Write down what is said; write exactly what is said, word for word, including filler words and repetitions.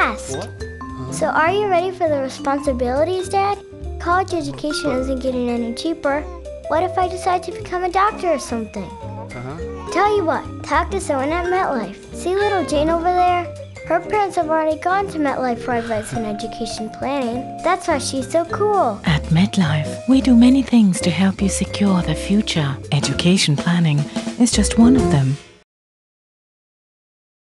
fast. What? So are you ready for the responsibilities, Dad? College education isn't getting any cheaper. What if I decide to become a doctor or something? Uh-huh. Tell you what, talk to someone at MetLife. See little Jane over there? Her parents have already gone to MetLife for advice on education planning. That's why she's so cool. At MetLife, we do many things to help you secure the future. Education planning is just one of them.